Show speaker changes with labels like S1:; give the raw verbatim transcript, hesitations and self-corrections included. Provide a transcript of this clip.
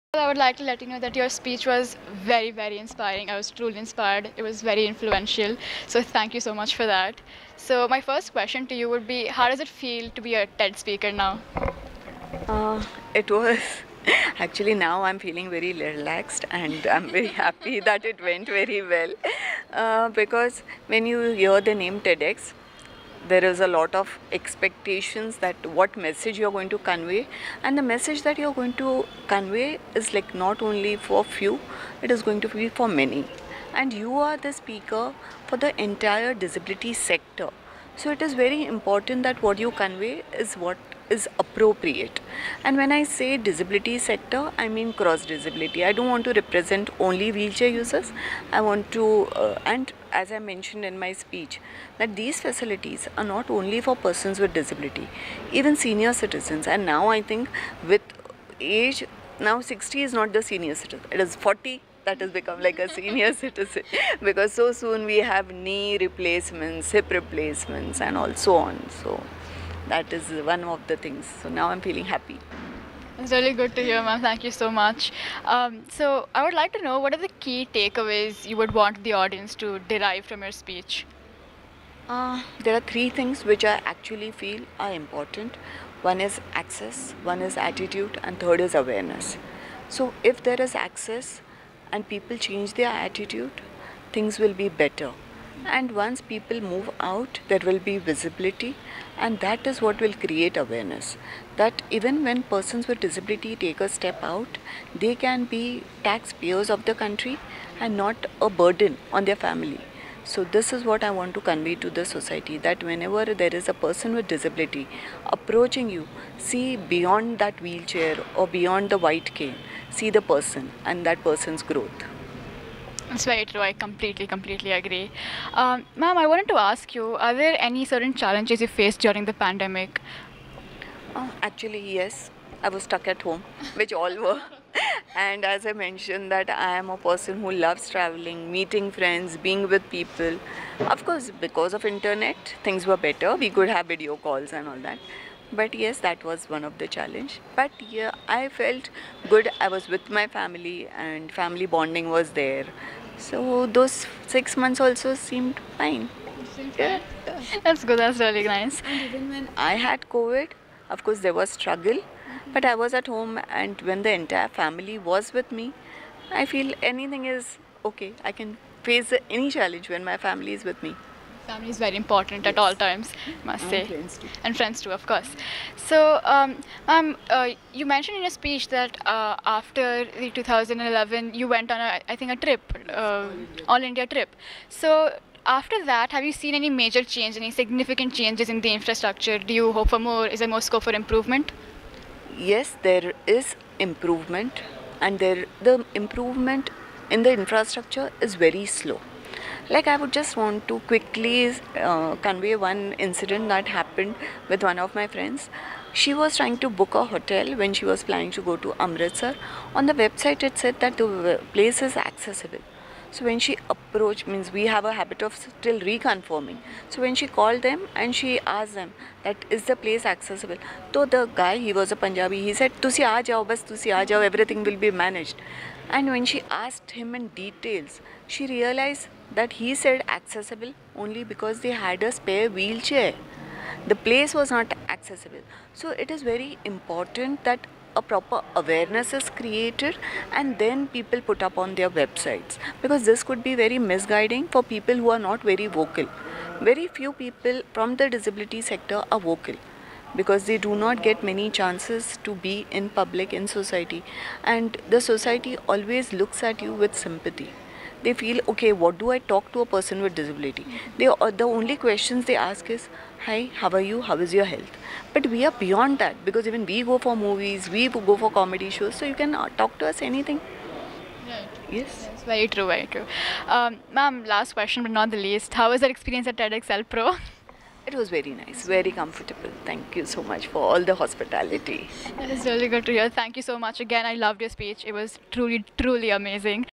S1: I would like to let you know that your speech was very, very inspiring. I was truly inspired. It was very influential. So thank you so much for that. So my first question to you would be, how does it feel to be a TED speaker now?
S2: Uh, it was actually now I'm feeling very relaxed and I'm very happy that it went very well uh, because when you hear the name TEDx, there is a lot of expectations that what message you're going to convey, and the message that you're going to convey is like not only for few, it is going to be for many, and you are the speaker for the entire disability sector. So it is very important that what you convey is what is appropriate. And when I say disability sector, I mean cross disability. I don't want to represent only wheelchair users. I want to, uh, and as I mentioned in my speech, that these facilities are not only for persons with disability, even senior citizens. And now I think with age, now sixty is not the senior citizen, it is forty that has become like a senior citizen, because so soon we have knee replacements, hip replacements, and also on. So that is one of the things. So now I'm feeling happy.
S1: It's really good to hear, ma'am. Thank you so much. Um, so I would like to know, what are the key takeaways you would want the audience to derive from your speech?
S2: Uh, there are three things which I actually feel are important. One is access, one is attitude, and third is awareness. So if there is access and people change their attitude, things will be better. And once people move out, there will be visibility, and that is what will create awareness. That even when persons with disability take a step out, they can be taxpayers of the country and not a burden on their family. So this is what I want to convey to the society, that whenever there is a person with disability approaching you, see beyond that wheelchair or beyond the white cane, see the person and that person's growth.
S1: It's very true. I completely, completely agree. Um, ma'am, I wanted to ask you, are there any certain challenges you faced during the pandemic?
S2: Uh, actually, yes. I was stuck at home, which all were. And as I mentioned, that I am a person who loves traveling, meeting friends, being with people. Of course, because of internet, things were better. We could have video calls and all that. But yes, that was one of the challenge. But yeah, I felt good. I was with my family and family bonding was there. So those six months also seemed fine. Yeah.
S1: That's good. That's really nice.
S2: And even when I had COVID, of course there was struggle, but I was at home, and when the entire family was with me, I feel anything is okay. I can face any challenge when my family is with me.
S1: Family is very important at all times, must
S2: And
S1: say.
S2: friends too.
S1: And friends too, of course. So, um, um, uh, you mentioned in your speech that uh, after the two thousand eleven, you went on, a, I think, a trip, uh, all India trip. So, after that, have you seen any major change, any significant changes in the infrastructure? Do you hope for more? Is there more scope for improvement?
S2: Yes, there is improvement, and there the improvement in the infrastructure is very slow. Like, I would just want to quickly uh, convey one incident that happened with one of my friends. She was trying to book a hotel when she was planning to go to Amritsar. On the website it said that the place is accessible. So when she approached, means we have a habit of still reconfirming. So when she called them and she asked them that is the place accessible, so the guy, he was a Punjabi, he said, "Tusi aa jao, bas tusi aa jao, everything will be managed." And when she asked him in details, she realized that he said accessible only because they had a spare wheelchair. The place was not accessible. So it is very important that a proper awareness is created and then people put up on their websites, because this could be very misguiding for people who are not very vocal. Very few people from the disability sector are vocal, because they do not get many chances to be in public, in society, and the society always looks at you with sympathy. They feel, okay, what do I talk to a person with disability? They uh, the only questions they ask is, hi, how are you, how is your health? But we are beyond that, because even we go for movies, we go for comedy shows, so you can uh, talk to us anything.
S1: Right.
S2: Yes.
S1: Yes, very true, very true. Um, ma'am, last question but not the least. How was your experience at TEDxL Pro?
S2: It was very nice, very comfortable. Thank you so much for all the hospitality.
S1: That is really good to hear. Thank you so much again. I loved your speech. It was truly, truly amazing.